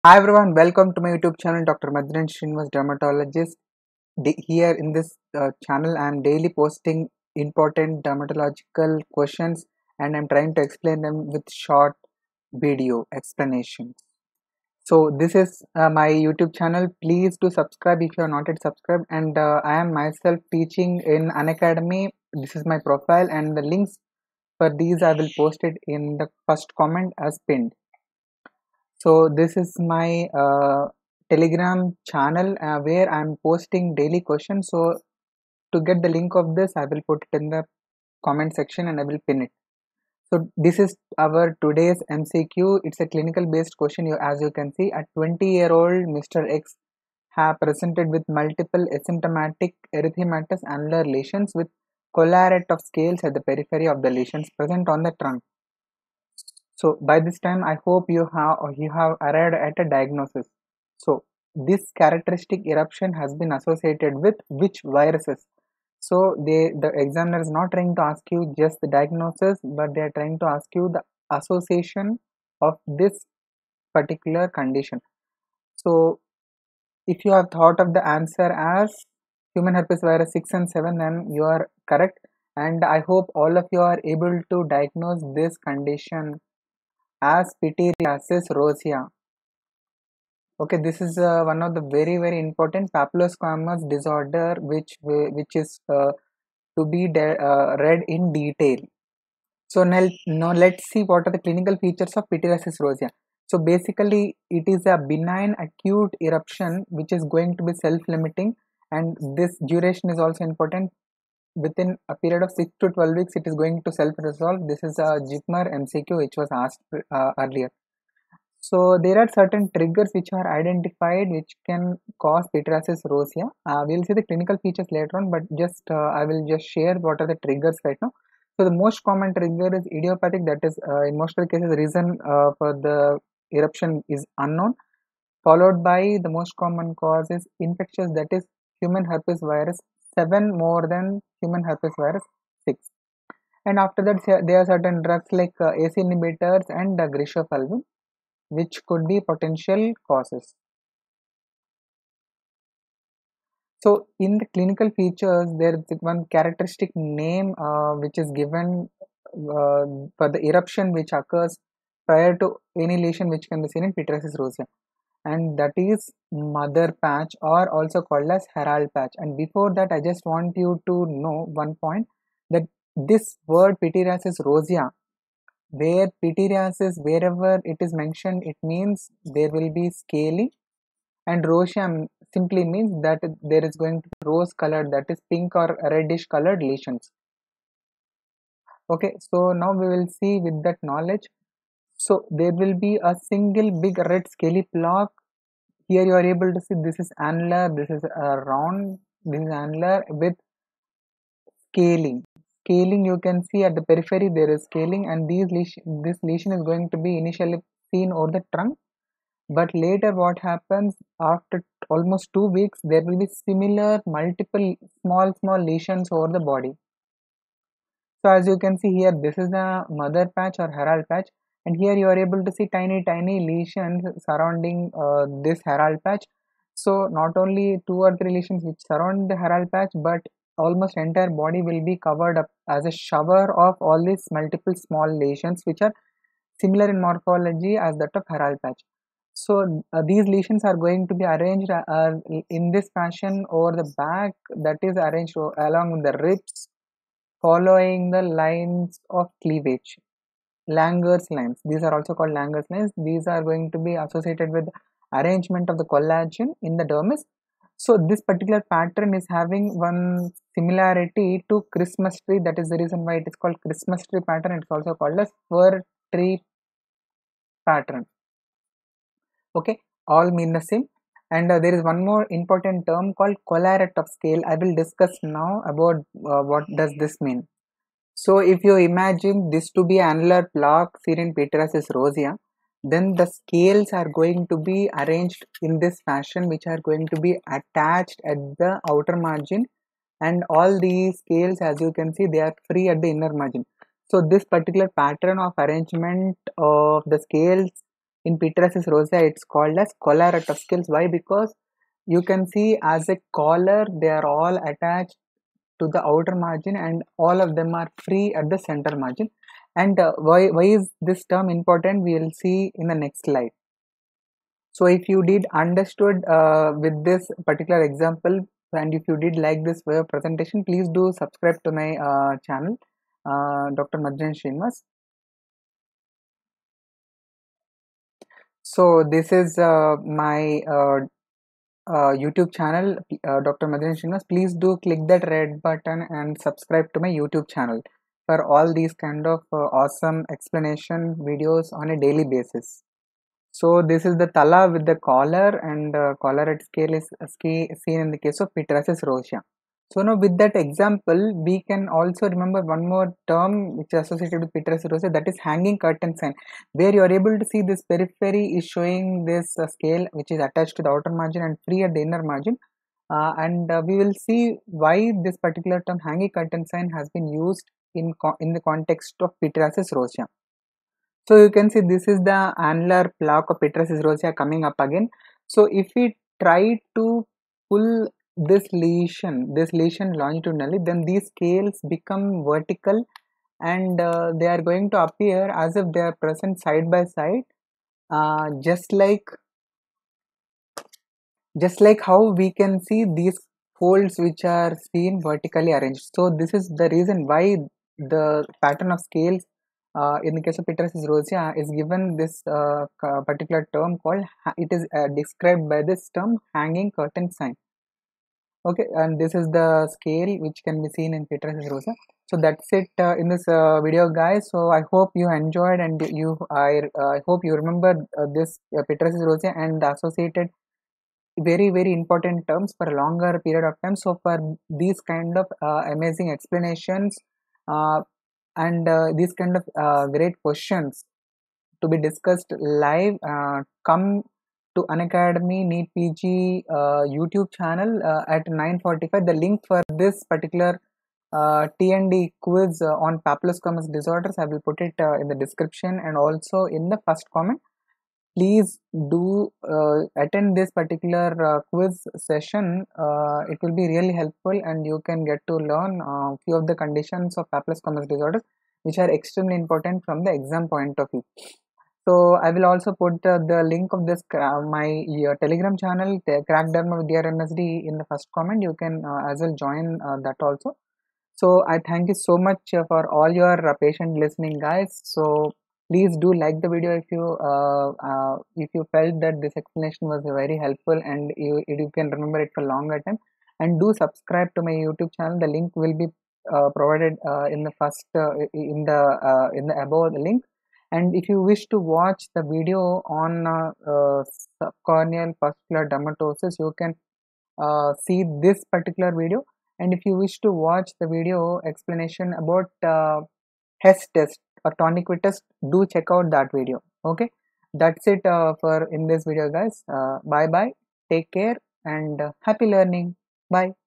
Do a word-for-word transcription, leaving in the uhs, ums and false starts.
Hi everyone, welcome to my YouTube channel, Doctor Madhran Srinivas, dermatologist. D- Here in this uh, channel, I am daily posting important dermatological questions and I'm trying to explain them with short video explanations. So this is uh, my YouTube channel. Please do subscribe if you are not yet subscribed. And uh, I am myself teaching in Unacademy. This is my profile, and the links for these I will post it in the first comment as pinned. So this is my uh, Telegram channel uh, where I'm posting daily questions. So to get the link of this, I will put it in the comment section and I will pin it. So this is our today's M C Q. It's a clinical based question. You, as you can see, a twenty year old Mister X have presented with multiple asymptomatic erythematous annular lesions with collaret of scales at the periphery of the lesions present on the trunk. So by this time, I hope you have you have arrived at a diagnosis. So this characteristic eruption has been associated with which viruses? So they the examiner is not trying to ask you just the diagnosis, but they are trying to ask you the association of this particular condition. So if you have thought of the answer as human herpes virus six and seven, then you are correct. And I hope all of you are able to diagnose this condition as pityriasis rosea. Okay, this is uh, one of the very very important papillosquamous disorder which which is uh, to be uh, read in detail. So now, now let's see what are the clinical features of pityriasis rosea. So basically it is a benign acute eruption which is going to be self-limiting, and this duration is also important. Within a period of six to twelve weeks it is going to self-resolve. This is a JIPMER M C Q which was asked uh, earlier. So there are certain triggers which are identified which can cause pityriasis rosea. Uh, we'll see the clinical features later on, but just uh, I will just share what are the triggers right now. So the most common trigger is idiopathic, that is uh, in most of the cases the reason uh, for the eruption is unknown, followed by the most common cause is infectious, that is human herpes virus seven more than human herpes virus six. And after that there are certain drugs like uh, A C E inhibitors and uh, griseofulvin which could be potential causes. So in the clinical features, there is one characteristic name uh, which is given uh, for the eruption which occurs prior to any lesion which can be seen in pityriasis rosea, and that is mother patch, or also called as herald patch. And before that, I just want you to know one point, that this word pityriasis rosea, where pityriasis, wherever it is mentioned, it means there will be scaly, and rosea simply means that there is going to be rose colored, that is pink or reddish colored lesions. Okay, so now we will see with that knowledge. So there will be a single big red scaly block. Here you are able to see this is annular, this is a round, this is annular with scaling. Scaling, you can see at the periphery there is scaling, and these lesion, this lesion is going to be initially seen over the trunk. But later what happens, after almost two weeks there will be similar multiple small small lesions over the body. So as you can see here, this is the mother patch or herald patch, and here you are able to see tiny tiny lesions surrounding uh, this herald patch. So not only two or three lesions which surround the herald patch, but almost entire body will be covered up as a shower of all these multiple small lesions which are similar in morphology as that of herald patch. So uh, these lesions are going to be arranged uh, in this fashion over the back, that is arranged along with the ribs, following the lines of cleavage. Langer's lines, these are also called Langer's lines. These are going to be associated with arrangement of the collagen in the dermis. So this particular pattern is having one similarity to Christmas tree. That is the reason why it is called Christmas tree pattern. It's also called as fir tree pattern. Okay, all mean the same. And uh, there is one more important term called collaret of scale. I will discuss now about uh, what does this mean. So if you imagine this to be annular plaque seen in pityriasis rosea, then the scales are going to be arranged in this fashion, which are going to be attached at the outer margin, and all these scales, as you can see, they are free at the inner margin. So this particular pattern of arrangement of the scales In pityriasis rosea, it's called as collarette of scales. Why? Because you can see as a collar, they are all attached to the outer margin and all of them are free at the center margin. And uh, why, why is this term important? We will see in the next slide. So if you did understood uh, with this particular example, and if you did like this way of presentation, please do subscribe to my uh, channel, uh, Doctor Madhyan Srinivas. So this is uh, my uh, uh, YouTube channel, uh, Doctor Madhyan Srinivas. Please do click that red button and subscribe to my YouTube channel for all these kind of uh, awesome explanation videos on a daily basis. So this is the tala with the collar, and uh, collarette scale is uh, seen in the case of pityriasis rosea. So now with that example, we can also remember one more term which is associated with pityriasis rosea, that is hanging curtain sign, where you are able to see this periphery is showing this uh, scale which is attached to the outer margin and free at the inner margin. Uh, and uh, we will see why this particular term hanging curtain sign has been used in, in the context of pityriasis rosea. So you can see this is the annular plaque of pityriasis rosea coming up again. So if we try to pull this lesion, this lesion longitudinally, then these scales become vertical, and uh, they are going to appear as if they are present side by side, uh, just like just like how we can see these folds which are seen vertically arranged. So this is the reason why the pattern of scales uh, in the case of pityriasis rosea is given this uh, particular term called, it is uh, described by this term hanging curtain sign. Okay, and this is the scale which can be seen in pityriasis rosea. So that's it uh, in this uh, video, guys. So I hope you enjoyed, and you I, uh, I hope you remember uh, this uh, pityriasis rosea and the associated very very important terms for a longer period of time. So for these kind of uh, amazing explanations uh, and uh, these kind of uh, great questions to be discussed live, uh, come to Unacademy NEET P G uh, YouTube channel uh, at nine forty-five. The link for this particular uh, T N D quiz uh, on papilloscomus disorders, I will put it uh, in the description and also in the first comment. Please do uh, attend this particular uh, quiz session. Uh, it will be really helpful, and you can get to learn a uh, few of the conditions of papilloscomus disorders which are extremely important from the exam point of view. So I will also put uh, the link of this uh, my uh, Telegram channel, Crack Derma with your M S D, in the first comment. You can uh, as well join uh, that also. So I thank you so much uh, for all your uh, patient listening, guys. So please do like the video if you uh, uh, if you felt that this explanation was very helpful and you, you can remember it for longer time, and do subscribe to my YouTube channel. The link will be uh, provided uh, in the first uh, in the uh, in the above the link. And if you wish to watch the video on uh, uh, subcorneal pustular dermatosis, you can uh, see this particular video. And if you wish to watch the video explanation about uh, Hess test or Tourniquet test, do check out that video. Okay, that's it uh, for in this video, guys. Uh, bye bye, take care, and uh, happy learning. Bye.